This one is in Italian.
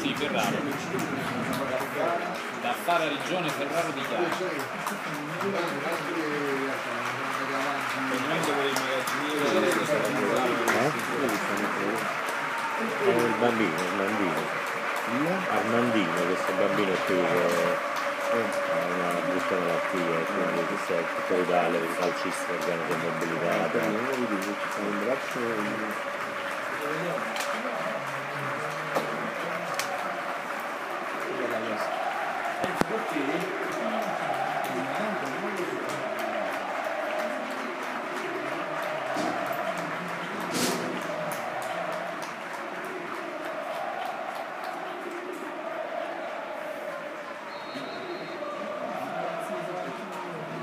Sì, Ferraro. Da Fara Regione Ferraro di Chiara. Il bambino, Armandino, questo bambino qui che ha una brutta malattia, quindi questo è tutto l'Italia, il calcista organo mobilitato.